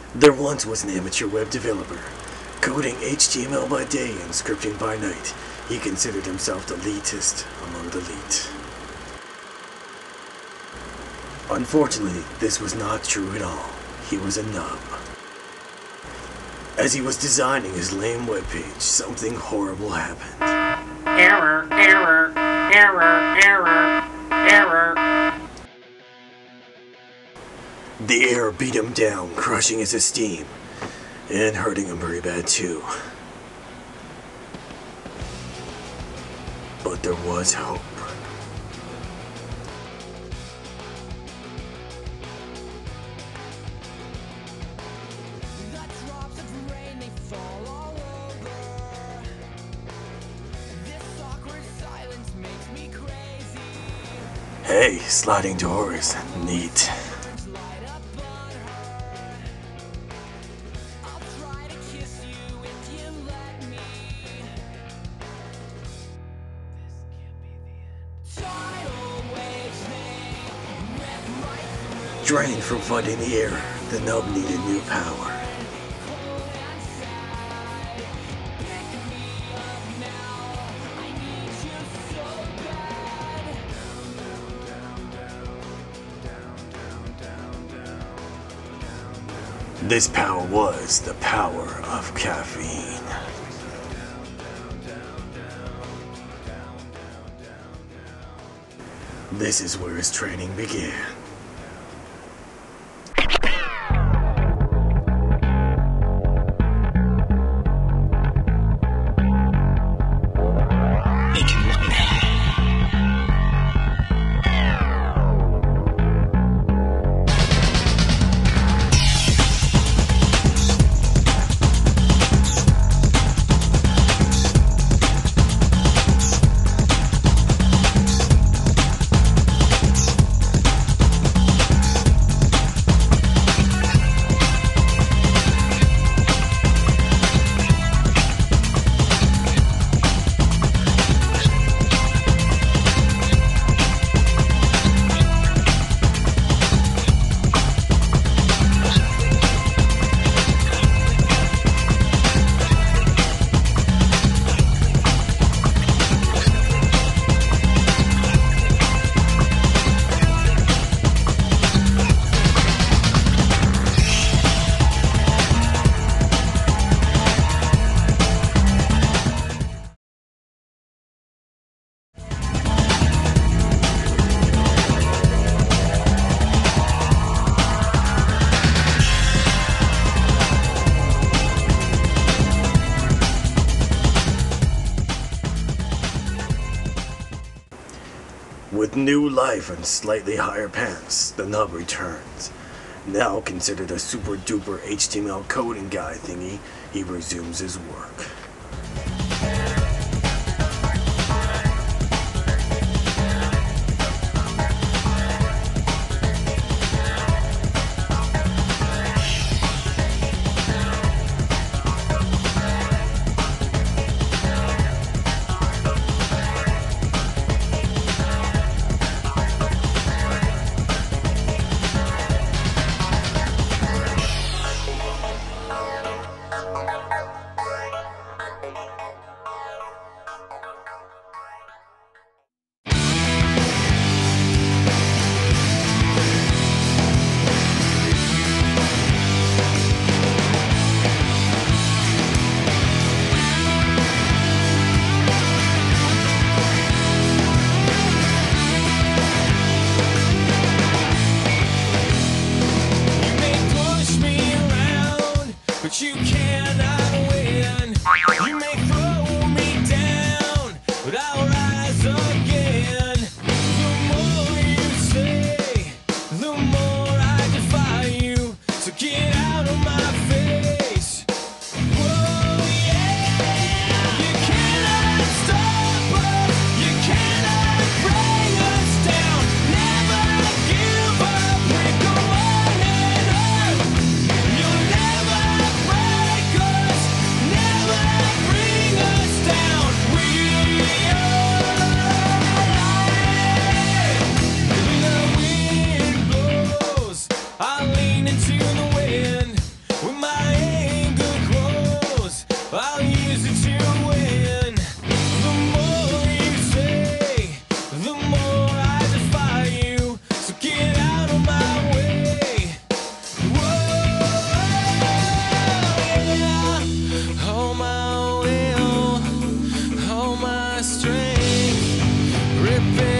There once was an amateur web developer, coding HTML by day and scripting by night. He considered himself the elitist among the elite. Unfortunately, this was not true at all. He was a nub. As he was designing his lame webpage, something horrible happened. Error, error, error, error, error. The error beat him down, crushing his esteem, and hurting him very bad too. But there was hope. Hey, sliding doors. Neat. Drained from fighting the error, the nub needed new power. This power was the power of caffeine. This is where his training began. With new life and slightly higher pants, the nub returns. Now considered a super duper HTML coding guy thingy, he resumes his work. my strength, ripping